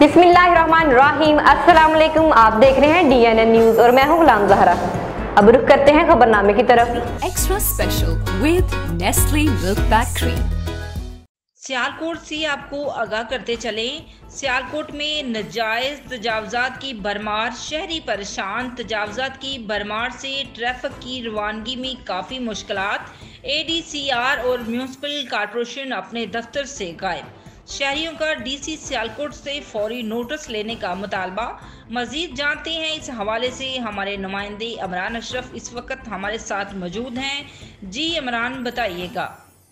बिस्मिल्लाहिर्रहमानिर्रहीम। अस्सलाम वालेकुम। आप देख रहे हैं DNN न्यूज और मैं हूं गुलाम ज़हरा। अब रुख करते हैं खबरनामे की तरफ। Extra special with Nestle milk pack cream. Sialkot से आपको आगाह करते चलें, सियालकोट में नाजायज तजावजात की भरमार, शहरी परेशान। तजावजात की भरमार से ट्रैफिक की रवानगी में काफ़ी मुश्किलात। ADCR और म्यूनसिपल कॉर्पोरेशन अपने दफ्तर से गायब। शहरियों का DC सियालकोट से फौरी नोटिस लेने का मुतालबा। मजीद जानते हैं इस हवाले से हमारे नुमाइंदे इमरान अशरफ इस वक्त हमारे साथ मौजूद हैं। जी इमरान, बताइएगा।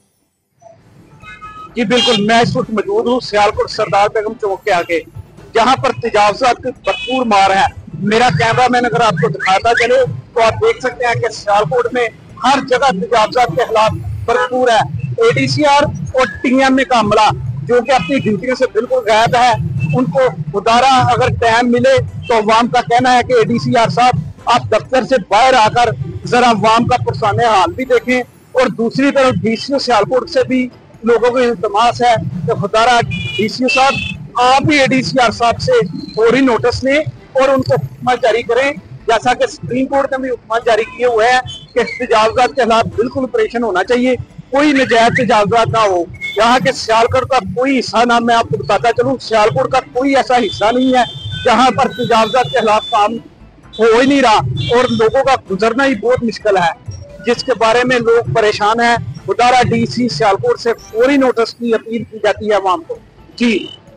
जी बिल्कुल, मैं इस वक्त मौजूद हूँ सियालकोट सरदार बेगम चौक के आगे, जहाँ पर तजावजात की भरपूर मार है। मेरा कैमरा मैन अगर आपको दिखाता चले तो आप देख सकते हैं कि सियालकोट में हर जगह तजावजात के हालात भरपूर है। ADCR और TNN का अमला जो कि अपनी ड्यूटियों से बिल्कुल गायब है, उनको खुदारा अगर टाइम मिले तो अवाम का कहना है कि ADCR साहब आप दफ्तर से बाहर आकर जरा अवाम का पुरसाने हाल भी देखें। और दूसरी तरफ DCO सियालकोट से भी लोगों को इल्तमास है कि खुदारा DCO साहब आप भी ADCR साहब से फौरी नोटिस लें और उनको हुक्म जारी करें, जैसा कि सुप्रीम कोर्ट ने भी हुक्म जारी किए हुए हैं कि तजावजात के खिलाफ बिल्कुल ऑपरेशन होना चाहिए, कोई नजायज तजावजात ना हो। यहाँ के सियालकोट का कोई हिस्सा ना, मैं आपको बताता चलूँ, सियालकोट का कोई ऐसा हिस्सा नहीं है जहाँ पर तजावजात के खिलाफ काम हो ही नहीं रहा और लोगों का गुजरना ही बहुत मुश्किल है, जिसके बारे में लोग परेशान हैं। खुदारा DC सियालकोट से फौरी नोटिस की अपील की जाती है आवाम को। जी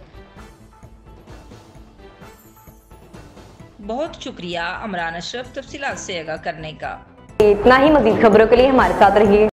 बहुत शुक्रिया इमरान अशरफ तफसीलात से आगाह करने का। इतना ही, मजीद खबरों के लिए हमारे साथ रहिए।